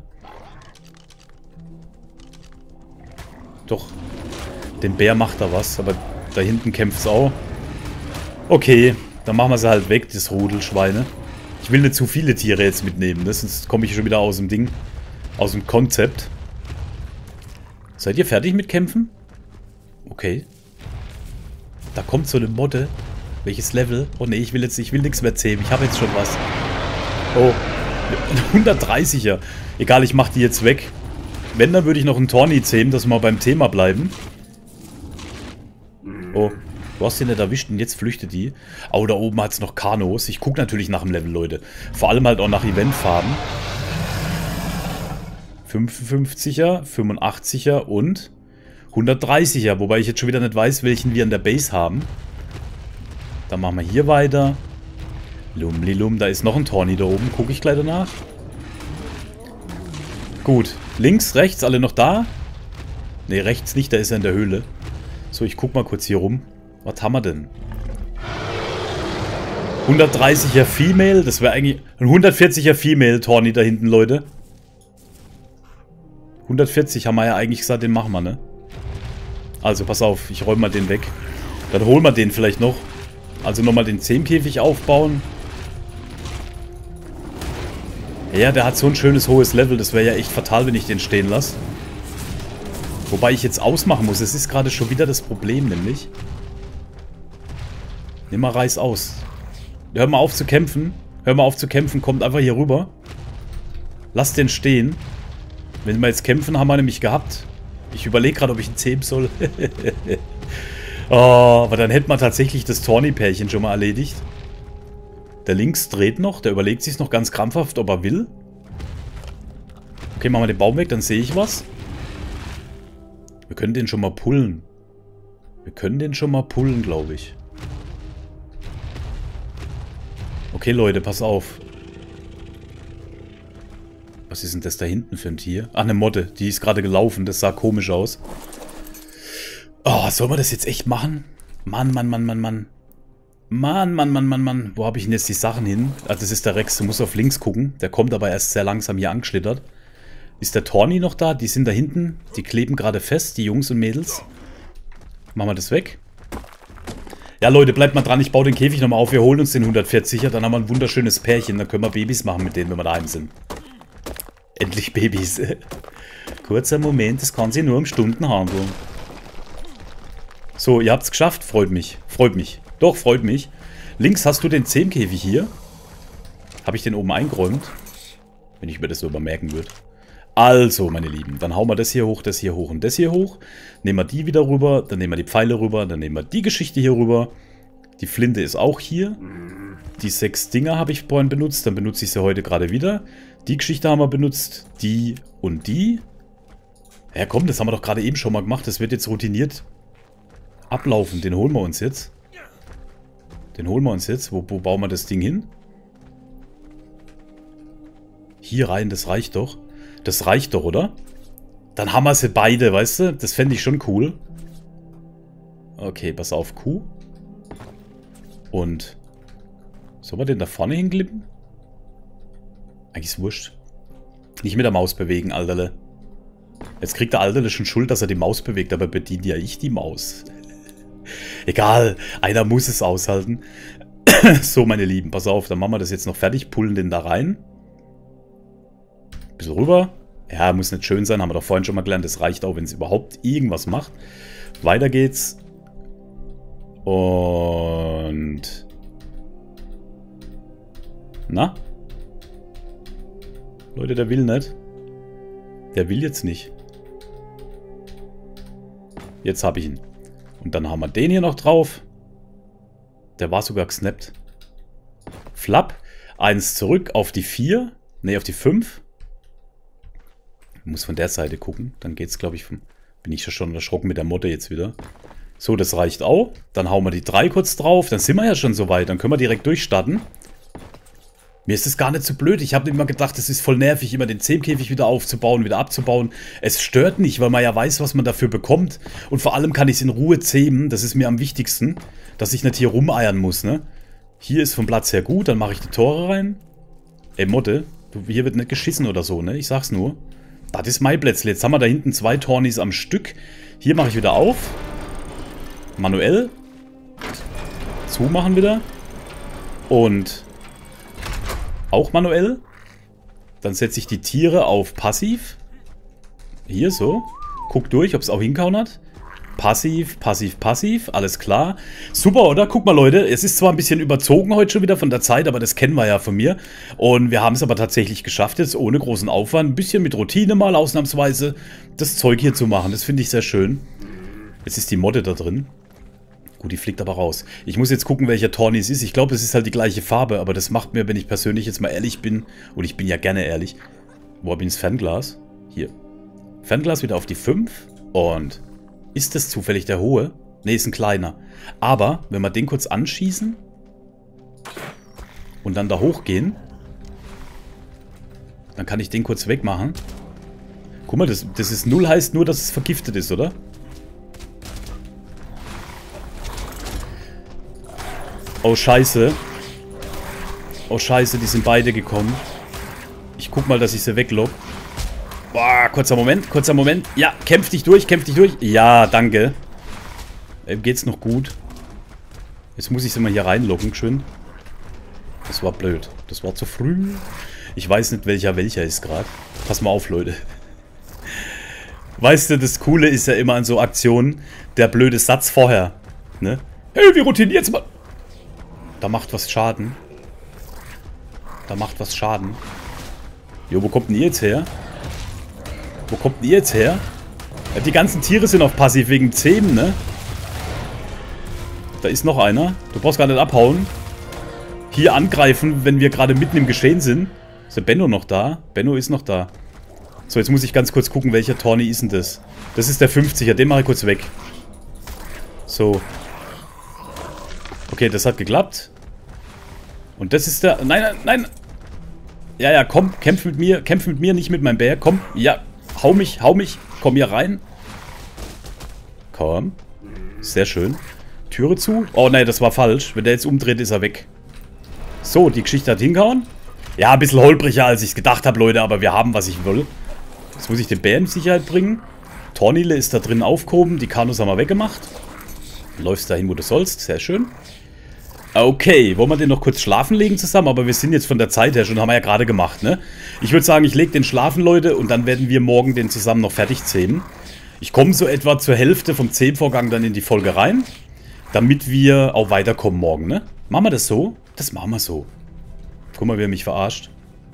Doch. Dem Bär macht er was, aber da hinten kämpft es auch. Okay, dann machen wir sie halt weg, das Rudelschweine. Ich will nicht zu viele Tiere jetzt mitnehmen, ne? Sonst komme ich schon wieder aus dem Ding. Aus dem Konzept. Seid ihr fertig mit Kämpfen? Okay. Da kommt so eine Motte. Welches Level? Oh ne, ich will jetzt, ich will nichts mehr zähmen. Ich habe jetzt schon was. Oh. hundertdreißiger. Egal, ich mache die jetzt weg. Wenn, dann würde ich noch einen Torni zähmen, dass wir beim Thema bleiben. Oh. Du hast den nicht erwischt und jetzt flüchtet die. Oh, da oben hat es noch Kanos. Ich gucke natürlich nach dem Level, Leute. Vor allem halt auch nach Eventfarben. fünfundfünfziger, fünfundachtziger und hundertdreißiger. Wobei ich jetzt schon wieder nicht weiß, welchen wir an der Base haben. Dann machen wir hier weiter. Lumlilum, da ist noch ein Torni da oben. Gucke ich gleich danach. Gut. Links, rechts, alle noch da? Ne, rechts nicht, da ist er in der Höhle. So, ich guck mal kurz hier rum. Was haben wir denn? hundertdreißiger Female, das wäre eigentlich ein hundertvierziger Female Torni da hinten, Leute. hundertvierzig haben wir ja eigentlich gesagt, den machen wir, ne? Also, pass auf, ich räume mal den weg. Dann holen wir den vielleicht noch. Also nochmal den Zehmkäfig aufbauen. Ja, der hat so ein schönes hohes Level, das wäre ja echt fatal, wenn ich den stehen lasse. Wobei ich jetzt ausmachen muss, es ist gerade schon wieder das Problem, nämlich. Nimm mal Reis aus. Hör mal auf zu kämpfen. Hör mal auf zu kämpfen, kommt einfach hier rüber. Lass den stehen. Wenn wir jetzt kämpfen, haben wir nämlich gehabt. Ich überlege gerade, ob ich ihn zähmen soll. Oh, aber dann hätte man tatsächlich das Torni-Pärchen schon mal erledigt. Der links dreht noch, der überlegt sich noch ganz krampfhaft, ob er will. Okay, machen wir den Baum weg, dann sehe ich was. Wir können den schon mal pullen. Wir können den schon mal pullen, glaube ich. Okay, Leute, pass auf. Was ist denn das da hinten für ein Tier? Ach, eine Motte. Die ist gerade gelaufen. Das sah komisch aus. Oh, sollen wir das jetzt echt machen? Mann, Mann, Mann, Mann, Mann. Mann, Mann, Mann, Mann, Mann. Wo habe ich denn jetzt die Sachen hin? Ah, das ist der Rex. Du musst auf links gucken. Der kommt aber erst sehr langsam hier angeschlittert. Ist der Torni noch da? Die sind da hinten. Die kleben gerade fest, die Jungs und Mädels. Machen wir das weg. Ja, Leute, bleibt mal dran. Ich baue den Käfig nochmal auf. Wir holen uns den hundertvierziger. Dann haben wir ein wunderschönes Pärchen. Dann können wir Babys machen mit denen, wenn wir daheim sind. Endlich Babys. Kurzer Moment. Es kann sich nur um Stunden handeln. So, ihr habt es geschafft. Freut mich. Freut mich. Doch, freut mich. Links hast du den Zehmkäfig hier. Habe ich den oben eingeräumt? Wenn ich mir das so übermerken würde. Also, meine Lieben, dann hauen wir das hier hoch, das hier hoch und das hier hoch. Nehmen wir die wieder rüber, dann nehmen wir die Pfeile rüber, dann nehmen wir die Geschichte hier rüber. Die Flinte ist auch hier. Die sechs Dinger habe ich vorhin benutzt, dann benutze ich sie heute gerade wieder. Die Geschichte haben wir benutzt, die und die. Ja komm, das haben wir doch gerade eben schon mal gemacht, das wird jetzt routiniert ablaufen. Den holen wir uns jetzt. Den holen wir uns jetzt. Wo, wo bauen wir das Ding hin? Hier rein, das reicht doch. Das reicht doch, oder? Dann haben wir sie beide, weißt du? Das fände ich schon cool. Okay, pass auf, Q. Und... Sollen wir den da vorne hinklippen? Eigentlich ist wurscht. Nicht mit der Maus bewegen, Alterle. Jetzt kriegt der Alterle schon Schuld, dass er die Maus bewegt, aber bedient ja ich die Maus. Egal, einer muss es aushalten. So, meine Lieben, pass auf, dann machen wir das jetzt noch fertig. Pullen den da rein. Bisschen rüber. Ja, muss nicht schön sein, haben wir doch vorhin schon mal gelernt. Das reicht auch, wenn es überhaupt irgendwas macht. Weiter geht's. Und... Na? Leute, der will nicht. Der will jetzt nicht. Jetzt habe ich ihn. Und dann haben wir den hier noch drauf. Der war sogar gesnappt. Flap. Eins zurück auf die vier. Ne, auf die fünf. Ich muss von der Seite gucken. Dann geht's, glaube ich, vom... Bin ich ja schon erschrocken mit der Motte jetzt wieder. So, das reicht auch. Dann hauen wir die drei kurz drauf. Dann sind wir ja schon soweit. Dann können wir direkt durchstarten. Mir ist das gar nicht so blöd. Ich habe immer gedacht, es ist voll nervig, immer den Zehmkäfig wieder aufzubauen, wieder abzubauen. Es stört nicht, weil man ja weiß, was man dafür bekommt. Und vor allem kann ich es in Ruhe zähmen. Das ist mir am wichtigsten, dass ich nicht hier rumeiern muss, ne? Hier ist vom Platz her gut. Dann mache ich die Tore rein. Ey, Motte, hier wird nicht geschissen oder so, ne? Ich sag's nur. Das ist mein Plätzle. Jetzt haben wir da hinten zwei Tornis am Stück. Hier mache ich wieder auf. Manuell. Zumachen wieder. Und... auch manuell. Dann setze ich die Tiere auf passiv. Hier so. Guck durch, ob es auch hinkauen hat. Passiv, passiv, passiv. Alles klar. Super, oder? Guck mal, Leute. Es ist zwar ein bisschen überzogen heute schon wieder von der Zeit, aber das kennen wir ja von mir. Und wir haben es aber tatsächlich geschafft, jetzt ohne großen Aufwand, ein bisschen mit Routine mal ausnahmsweise, das Zeug hier zu machen. Das finde ich sehr schön. Jetzt ist die Modde da drin. Gut, die fliegt aber raus. Ich muss jetzt gucken, welcher Tawny es ist. Ich glaube, es ist halt die gleiche Farbe, aber das macht mir, wenn ich persönlich jetzt mal ehrlich bin, und ich bin ja gerne ehrlich. Wo habe ich das Fernglas? Hier. Fernglas wieder auf die fünf. Und ist das zufällig der hohe? Ne, ist ein kleiner. Aber, wenn wir den kurz anschießen und dann da hochgehen, dann kann ich den kurz wegmachen. Guck mal, das, das ist null, heißt nur, dass es vergiftet ist, oder? Oh, scheiße. Oh, scheiße, die sind beide gekommen. Ich guck mal, dass ich sie weglog. Boah, kurzer Moment, kurzer Moment. Ja, kämpf dich durch, kämpf dich durch. Ja, danke. Ähm, geht's noch gut? Jetzt muss ich sie mal hier reinloggen, schön. Das war blöd. Das war zu früh. Ich weiß nicht, welcher welcher ist gerade. Pass mal auf, Leute. Weißt du, das Coole ist ja immer an so Aktionen, der blöde Satz vorher. Ne? Hey, wir routinieren jetzt mal. Da macht was Schaden. Da macht was Schaden. Jo, wo kommt denn ihr jetzt her? Wo kommt denn ihr jetzt her? Ja, die ganzen Tiere sind auf passiv wegen Zähmen, ne? Da ist noch einer. Du brauchst gar nicht abhauen. Hier angreifen, wenn wir gerade mitten im Geschehen sind. Ist der Benno noch da? Benno ist noch da. So, jetzt muss ich ganz kurz gucken, welcher Tawny ist denn das? Das ist der fünfziger, den mache ich kurz weg. So. Okay, das hat geklappt. Und das ist der... Nein, nein, nein. Ja, ja, komm, kämpf mit mir. Kämpf mit mir, nicht mit meinem Bär. Komm, ja, hau mich, hau mich. Komm hier rein. Komm. Sehr schön. Türe zu. Oh, nein, das war falsch. Wenn der jetzt umdreht, ist er weg. So, die Geschichte hat hingehauen. Ja, ein bisschen holpriger, als ich es gedacht habe, Leute. Aber wir haben, was ich will. Jetzt muss ich den Bär in Sicherheit bringen. Tornile ist da drin aufgehoben. Die Kanus haben wir weggemacht. Läufst dahin, wo du sollst. Sehr schön. Okay, wollen wir den noch kurz schlafen legen zusammen? Aber wir sind jetzt von der Zeit her schon, haben wir ja gerade gemacht, ne? Ich würde sagen, ich lege den schlafen, Leute, und dann werden wir morgen den zusammen noch fertig zähmen. Ich komme so etwa zur Hälfte vom Zähmvorgang dann in die Folge rein, damit wir auch weiterkommen morgen, ne? Machen wir das so? Das machen wir so. Guck mal, wie er mich verarscht.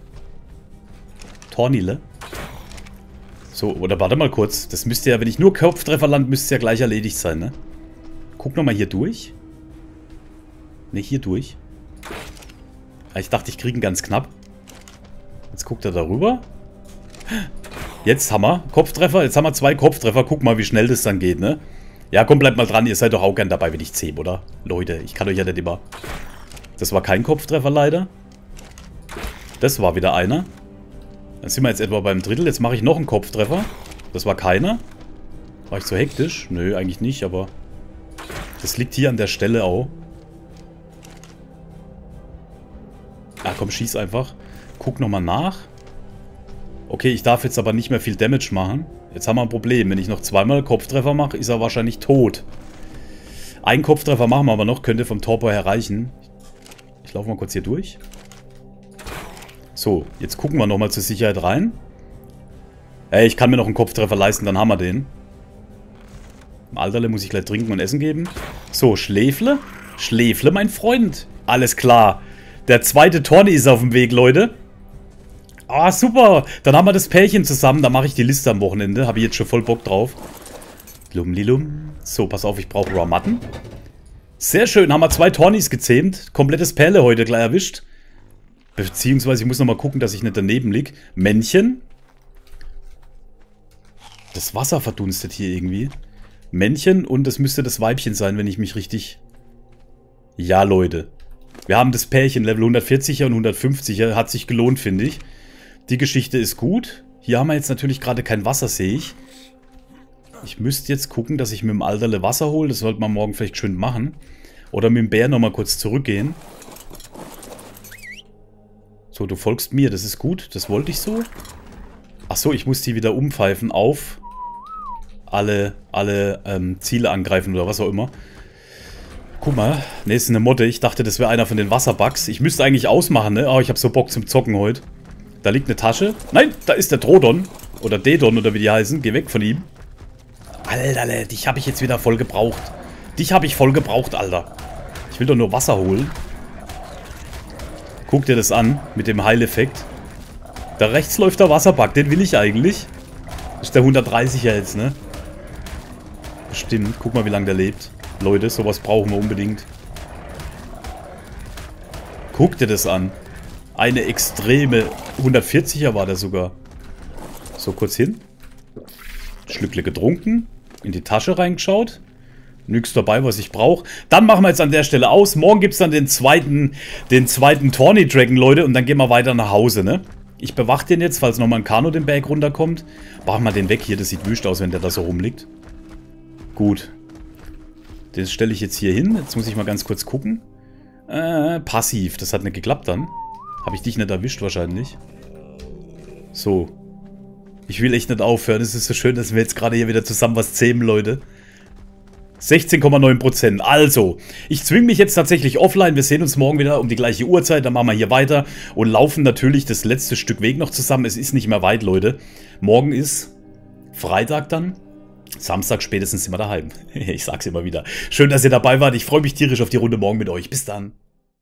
Tornile. So, oder warte mal kurz. Das müsste ja, wenn ich nur Kopftreffer lande, müsste es ja gleich erledigt sein, ne? Guck nochmal hier durch. Ne, hier durch. Ich dachte, ich kriege ihn ganz knapp. Jetzt guckt er darüber. Jetzt haben wir Kopftreffer. Jetzt haben wir zwei Kopftreffer. Guck mal, wie schnell das dann geht, ne? Ja, komm, bleibt mal dran. Ihr seid doch auch gern dabei, wenn ich zähm, oder? Leute, ich kann euch ja nicht immer... Das war kein Kopftreffer, leider. Das war wieder einer. Dann sind wir jetzt etwa beim Drittel. Jetzt mache ich noch einen Kopftreffer. Das war keiner. War ich so hektisch? Nö, eigentlich nicht, aber... Das liegt hier an der Stelle auch. Ah, komm, schieß einfach. Guck nochmal nach. Okay, ich darf jetzt aber nicht mehr viel Damage machen. Jetzt haben wir ein Problem. Wenn ich noch zweimal Kopftreffer mache, ist er wahrscheinlich tot. Einen Kopftreffer machen wir aber noch. Könnte vom Torpor her reichen. Ich laufe mal kurz hier durch. So, jetzt gucken wir nochmal zur Sicherheit rein. Ey, ich kann mir noch einen Kopftreffer leisten, dann haben wir den. Im Alterle muss ich gleich trinken und essen geben. So, Schläfle. Schläfle, mein Freund. Alles klar. Der zweite Tawny ist auf dem Weg, Leute. Ah, super. Dann haben wir das Pärchen zusammen. Da mache ich die Liste am Wochenende. Habe ich jetzt schon voll Bock drauf. Lumlilum. So, pass auf, ich brauche Ramatten. Sehr schön. Haben wir zwei Tawnys gezähmt. Komplettes Perle heute gleich erwischt. Beziehungsweise ich muss nochmal gucken, dass ich nicht daneben liege. Männchen. Das Wasser verdunstet hier irgendwie. Männchen und das müsste das Weibchen sein, wenn ich mich richtig... Ja, Leute. Wir haben das Pärchen, Level hundertvierziger und hundertfünfziger. Hat sich gelohnt, finde ich. Die Geschichte ist gut. Hier haben wir jetzt natürlich gerade kein Wasser, sehe ich. Ich müsste jetzt gucken, dass ich mit dem Alterle Wasser hole. Das sollte man morgen vielleicht schön machen. Oder mit dem Bär nochmal kurz zurückgehen. So, du folgst mir. Das ist gut. Das wollte ich so. Achso, ich muss die wieder umpfeifen auf alle, alle ähm, Ziele angreifen oder was auch immer. Guck mal. Ne, ist eine Motte. Ich dachte, das wäre einer von den Wasserbugs. Ich müsste eigentlich ausmachen, ne? Oh, ich habe so Bock zum Zocken heute. Da liegt eine Tasche. Nein, da ist der Drodon. Oder Dedon oder wie die heißen. Geh weg von ihm. Alter, dich habe ich jetzt wieder voll gebraucht. Dich habe ich voll gebraucht, Alter. Ich will doch nur Wasser holen. Guck dir das an, mit dem Heileffekt. Da rechts läuft der Wasserbug, den will ich eigentlich. Das ist der hundertdreißiger jetzt, ne? Stimmt, guck mal, wie lange der lebt. Leute, sowas brauchen wir unbedingt. Guck dir das an. Eine extreme... hundertvierziger war der sogar. So, kurz hin. Schlückle getrunken. In die Tasche reingeschaut. Nix dabei, was ich brauche. Dann machen wir jetzt an der Stelle aus. Morgen gibt es dann den zweiten, den zweiten Tawny Dragon, Leute. Und dann gehen wir weiter nach Hause, ne? Ich bewache den jetzt, falls nochmal ein Kano den Berg runterkommt. Machen wir den weg hier. Das sieht wüst aus, wenn der da so rumliegt. Gut. Das stelle ich jetzt hier hin. Jetzt muss ich mal ganz kurz gucken. Äh, passiv. Das hat nicht geklappt dann. Habe ich dich nicht erwischt wahrscheinlich. So. Ich will echt nicht aufhören. Es ist so schön, dass wir jetzt gerade hier wieder zusammen was zähmen, Leute. sechzehn Komma neun Prozent. Also, ich zwinge mich jetzt tatsächlich offline. Wir sehen uns morgen wieder um die gleiche Uhrzeit. Dann machen wir hier weiter und laufen natürlich das letzte Stück Weg noch zusammen. Es ist nicht mehr weit, Leute. Morgen ist Freitag dann. Samstag spätestens sind wir daheim. Ich sag's immer wieder. Schön, dass ihr dabei wart. Ich freue mich tierisch auf die Runde morgen mit euch. Bis dann.